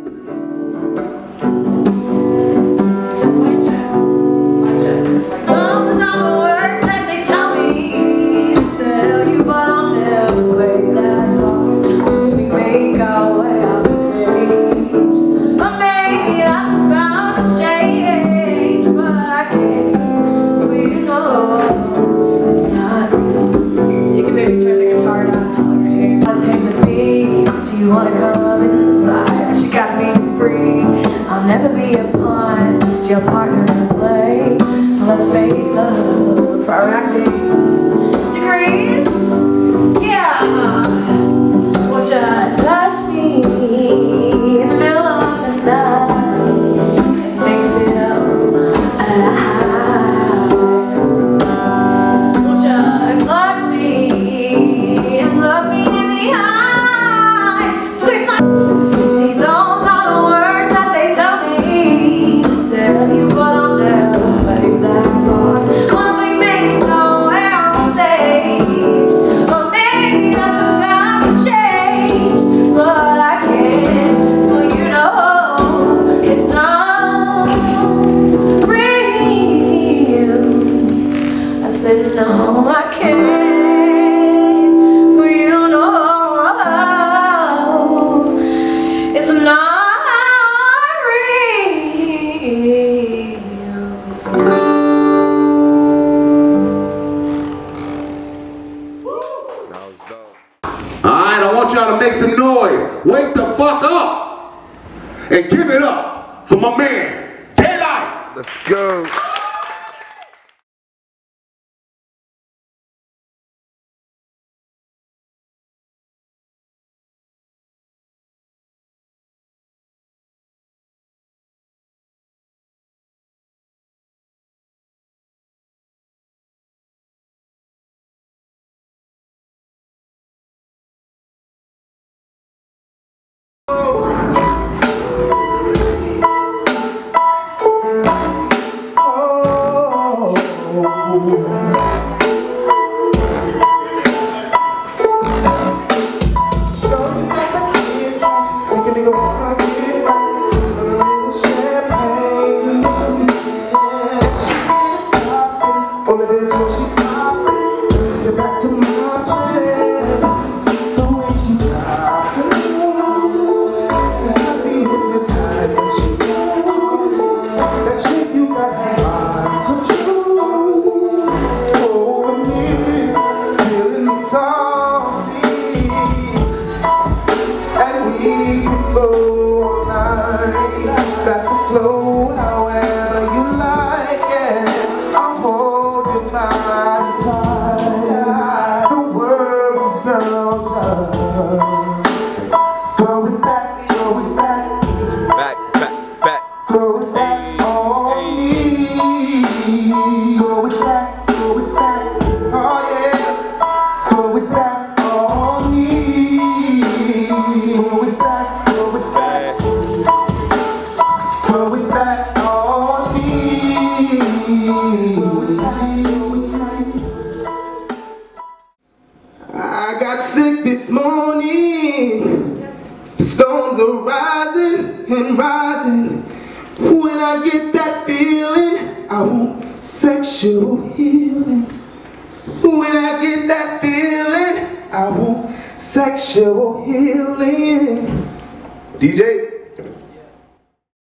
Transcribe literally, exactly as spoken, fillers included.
You wanna come inside, you got me free. I'll never be a pawn, just your partner to play. So let's make love for our acting degrees. Yeah, won't you touch me in the middle of the night and make me feel alive? Won't you clutch me and look me in the eye? See, those are the words that they tell me. Tell you, but I'll never play that part. Once we make our way off stage, or maybe that's about to change. But I can't, well, you know, it's not real. I said no, I can't. It's not real. That was dope. Alright, I want y'all to make some noise. Wake the fuck up and give it up for my man, Daylight. Let's go. Slow, however you like it. I'll hold your body tight. The world's gonna just throw it back, throw it back, Back, back, back. throw it back on me. Throw it back, throw it back, oh yeah. Throw it back on me. Throw it back, throw it back. Throw it back on me. I got sick this morning. The storms are rising and rising. When I get that feeling, I want sexual healing. When I get that feeling, I want sexual healing. D J.